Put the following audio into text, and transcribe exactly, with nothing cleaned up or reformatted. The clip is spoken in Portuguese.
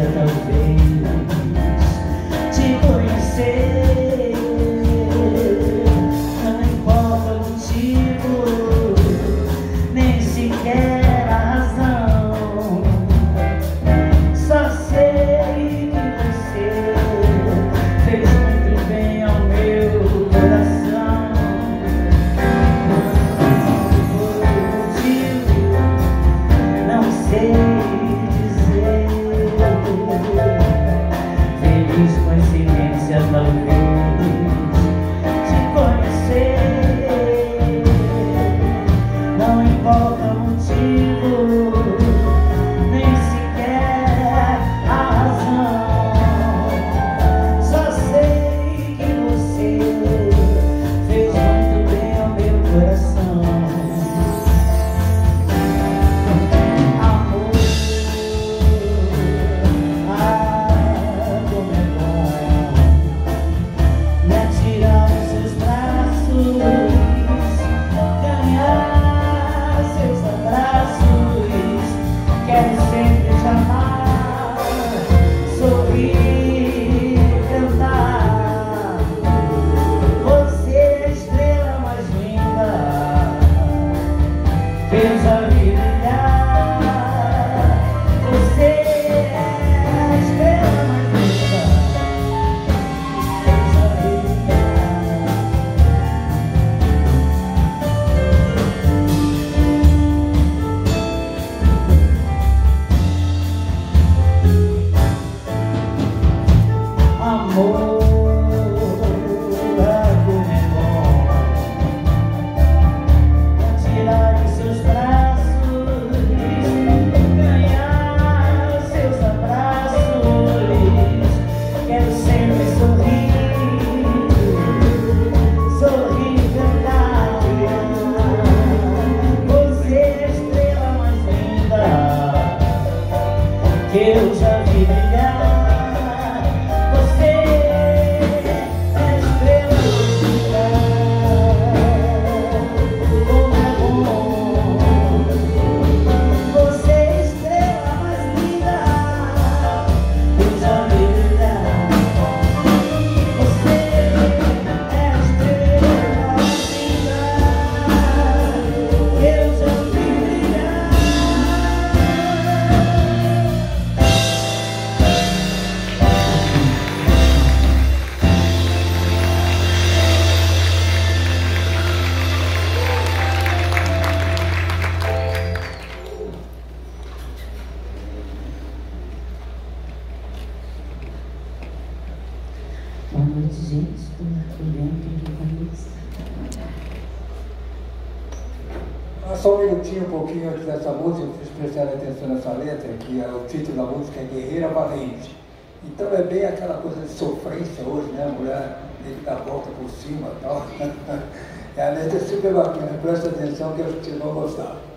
talvez te conhecer. Não importa o motivo, nem sequer a razão. Só sei que você fez muito bem ao meu coração. Não sei dizer. Feliz coincidência, talvez te conhecer. Não importa o motivo, nem sequer a razão. Só sei que você fez muito bem ao meu coração. Fez a vida brilhar. Você é a estrela mais linda. Fez a vida brilhar. Amor. Eu já vi brilhar. Você é a estrela mais linda. Como é bom. Você é a estrela mais linda. Eu já vi brilhar. Você é a estrela mais linda. Eu já vi brilhar. Boa noite, gente. Estou olhando aqui com a Só um minutinho, um pouquinho antes dessa música, vocês prestarem atenção nessa letra, que é, o título da música é Guerreira Valente. Então é bem aquela coisa de sofrência hoje, né? A mulher tem que dar a volta por cima e tal. A letra é super bacana, presta atenção que eu acho que vocês vão gostar.